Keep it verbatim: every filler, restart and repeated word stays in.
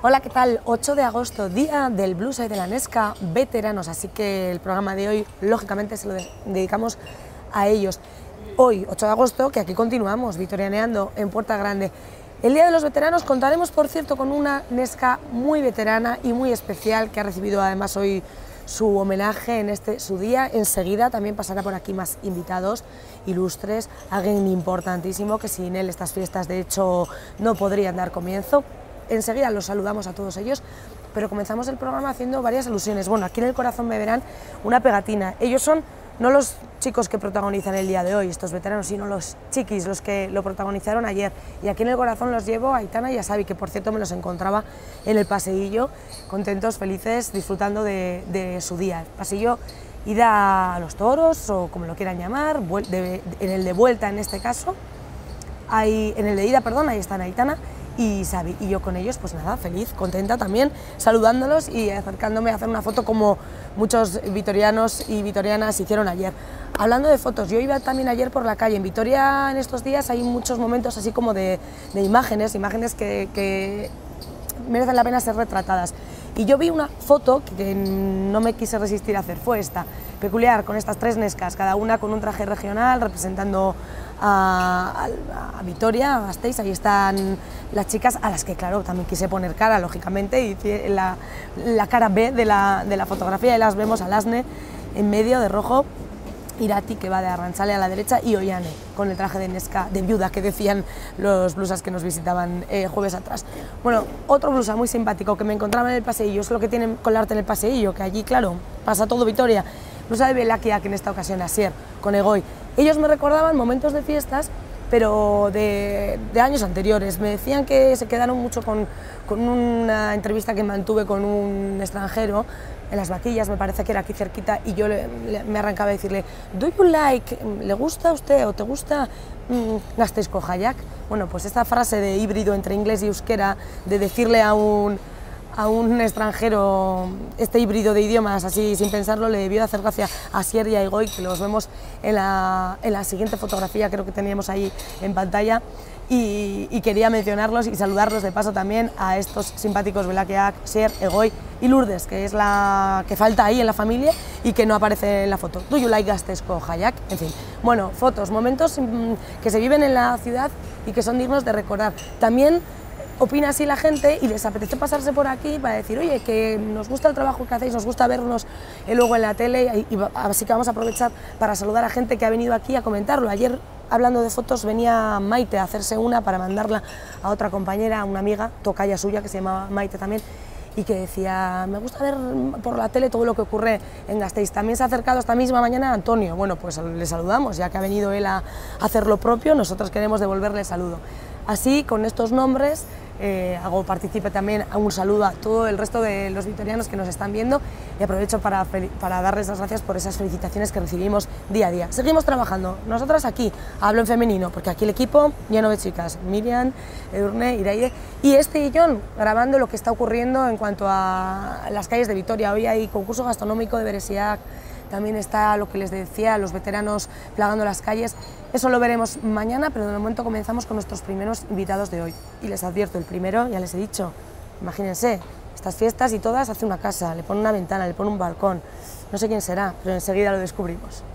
Hola, ¿qué tal? ocho de agosto, día del Blues y de la Nesca veteranos, así que el programa de hoy, lógicamente, se lo de dedicamos a ellos. Hoy, ocho de agosto, que aquí continuamos, vitorianeando en Puerta Grande. El Día de los Veteranos contaremos, por cierto, con una Nesca muy veterana y muy especial, que ha recibido además hoy su homenaje en este su día. Enseguida también pasará por aquí más invitados ilustres, alguien importantísimo, que sin él estas fiestas, de hecho, no podrían dar comienzo. Enseguida los saludamos a todos ellos, pero comenzamos el programa haciendo varias alusiones. Bueno, aquí en el corazón me verán una pegatina. Ellos son no los chicos que protagonizan el día de hoy, estos veteranos, sino los chiquis, los que lo protagonizaron ayer. Y aquí en el corazón los llevo a Aitana y a Xavi, que por cierto me los encontraba en el paseillo, contentos, felices, disfrutando de, de su día. El paseillo, ida a los toros, o como lo quieran llamar, de, en el de vuelta en este caso, ahí, en el de ida, perdón, ahí están Aitana y Xavi, y yo con ellos, pues nada, feliz, contenta también, saludándolos y acercándome a hacer una foto como muchos vitorianos y vitorianas hicieron ayer. Hablando de fotos, yo iba también ayer por la calle, en Vitoria en estos días hay muchos momentos así como de, de imágenes, imágenes que, que merecen la pena ser retratadas. Y yo vi una foto que no me quise resistir a hacer, fue esta, peculiar, con estas tres nescas, cada una con un traje regional representando a, a, a Vitoria, a Gasteiz. Ahí están las chicas, a las que claro, también quise poner cara, lógicamente, y la, la cara B de la, de la fotografía, y las vemos a Lasne en medio de rojo, Irati, que va de Arrantzale a la derecha, y Ollane con el traje de Nesca, de viuda, que decían los blusas que nos visitaban eh, jueves atrás. Bueno, otro blusa muy simpático que me encontraba en el paseillo, es lo que tienen colarte en el paseillo, que allí, claro, pasa todo Vitoria. Blusa de Belakia, que en esta ocasión Asier, con Egoy. Ellos me recordaban momentos de fiestas, pero de, de años anteriores. Me decían que se quedaron mucho con, con una entrevista que mantuve con un extranjero en Las Vaquillas, me parece que era aquí cerquita, y yo le, le, me arrancaba a decirle, ¿do you like? ¿Le gusta a usted o te gusta mmm, Gasteizko Jaiak? Bueno, pues esta frase de híbrido entre inglés y euskera, de decirle a un, a un extranjero este híbrido de idiomas así sin pensarlo, le debió de hacer gracia a Asier y a Egoy, que los vemos en la, en la siguiente fotografía, creo que teníamos ahí en pantalla. Y, y quería mencionarlos y saludarlos de paso también a estos simpáticos Belakiak, Asier, Egoy y Lourdes, que es la que falta ahí en la familia y que no aparece en la foto. Do you like Gasteizko Jaiak? En fin, bueno, fotos, momentos que se viven en la ciudad y que son dignos de recordar. También opina así la gente y les apetece pasarse por aquí para decir, oye, que nos gusta el trabajo que hacéis, nos gusta vernos eh, luego en la tele, y, y así que vamos a aprovechar para saludar a gente que ha venido aquí a comentarlo. Ayer, hablando de fotos, venía Maite a hacerse una para mandarla a otra compañera, a una amiga, tocaya suya, que se llamaba Maite también, y que decía, me gusta ver por la tele todo lo que ocurre en Gasteiz. También se ha acercado esta misma mañana Antonio. Bueno, pues le saludamos, ya que ha venido él a hacer lo propio, nosotros queremos devolverle el saludo. Así, con estos nombres, eh, hago partícipe también a un saludo a todo el resto de los vitorianos que nos están viendo, y aprovecho para, para darles las gracias por esas felicitaciones que recibimos día a día. Seguimos trabajando, nosotras aquí, hablo en femenino, porque aquí el equipo lleno de chicas, Miriam, Edurne, Iraide, y este y John, grabando lo que está ocurriendo en cuanto a las calles de Vitoria. Hoy hay concurso gastronómico de Beresiak, también está lo que les decía, los veteranos plagando las calles. Eso lo veremos mañana, pero de momento comenzamos con nuestros primeros invitados de hoy. Y les advierto, el primero, ya les he dicho, imagínense, estas fiestas y todas hace una casa, le pone una ventana, le pone un balcón. No sé quién será, pero enseguida lo descubrimos.